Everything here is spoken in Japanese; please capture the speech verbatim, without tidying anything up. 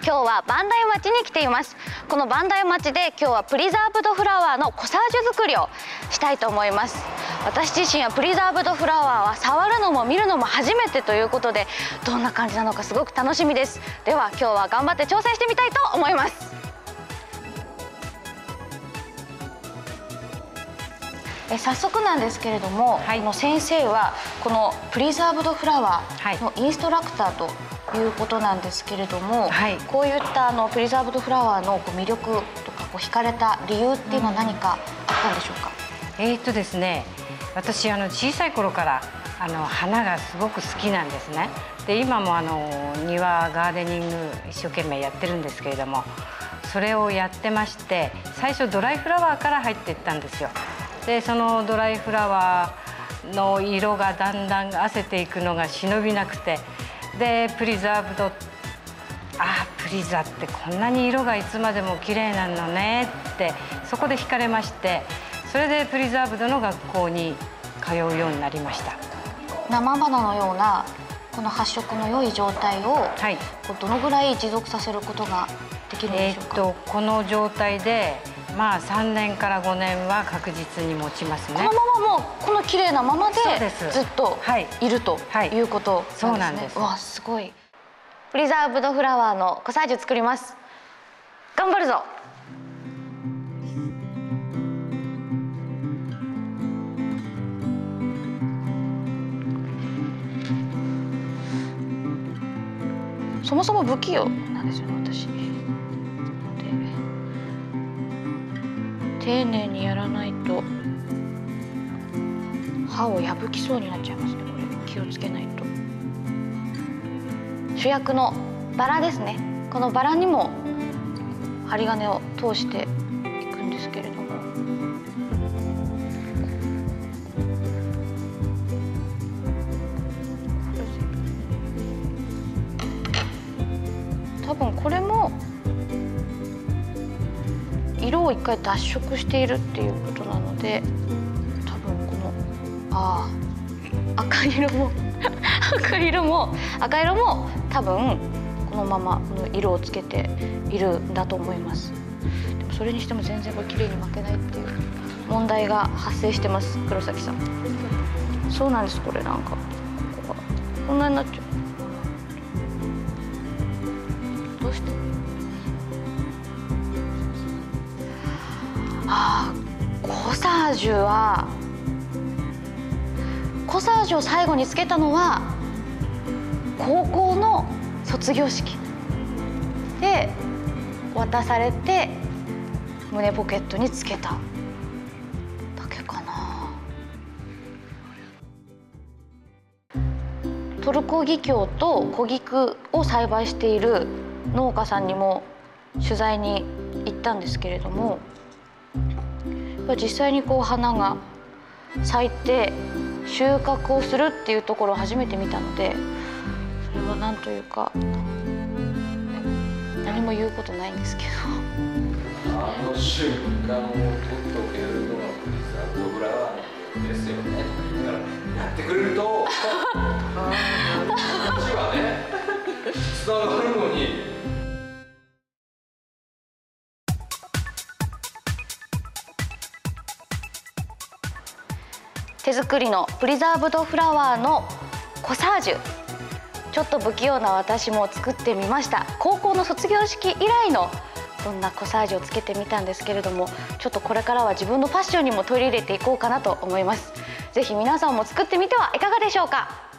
今日は磐梯町に来ています。この磐梯町で今日はプリザーブドフラワーのコサージュ作りをしたいと思います。私自身はプリザーブドフラワーは触るのも見るのも初めてということで、どんな感じなのかすごく楽しみです。では今日は頑張って挑戦してみたいと思います。え早速なんですけれども、はい、この先生はこのプリザーブドフラワーのインストラクターということなんですけれども、はい、こういったあのプリザーブドフラワーのこう魅力とかこう惹かれた理由っていうのは何かあったんでしょうか？ うん、えーっとですね、私あの小さい頃からあの花がすごく好きなんですね。で今もあの庭ガーデニング一生懸命やってるんですけれども、それをやってまして、最初ドライフラワーから入っていったんですよ。でそのドライフラワーの色がだんだん褪せていくのが忍びなくて、でプリザーブド、ああプリザってこんなに色がいつまでも綺麗なのねって、そこで惹かれまして、それでプリザーブドの学校に通うようになりました。 生花のようなこの発色の良い状態を、はい、こうどのぐらい持続させることができるんでしょうか？えー、っとこの状態でまあさんねんからごねんは確実に持ちますね。 このままもうこの綺麗なままでずっといるということなんですね。 そうなんです。 わあすごい。プリザーブドフラワーのコサージュ作ります。頑張るぞ。そもそも不器用なんですよね、私。丁寧にやらないと歯を破きそうになっちゃいますね。これ気をつけないと。主役のバラですね。このバラにも針金を通していくんですけれども、多分これも色を一回脱色しているっていうことなので、多分このああ赤色も赤色も赤色も多分このままこの色をつけているんだと思います。でもそれにしても全然これ綺麗に負けないっていう問題が発生してます、黒崎さん。そうなんです。これなんかここがこんなになっちゃう。どうして？あー、コサージュはコサージュを最後につけたのは高校の卒業式で渡されて胸ポケットにつけただけかな。トルコギキョウと小菊を栽培している農家さんにも取材に行ったんですけれども、実際にこう花が咲いて収穫をするっていうところを初めて見たので、それは何というか何も言うことないんですけど、 あの瞬間を撮っておけるのがプリザーブドフラワーですよねとか言いながらやってくれると話はねつながるのに。 手作りのプリザーブドフラワーのコサージュ、ちょっと不器用な私も作ってみました。高校の卒業式以来のこんなコサージュをつけてみたんですけれども、ちょっとこれからは自分のファッションにも取り入れていこうかなと思います。ぜひ皆さんも作ってみてはいかがでしょうか。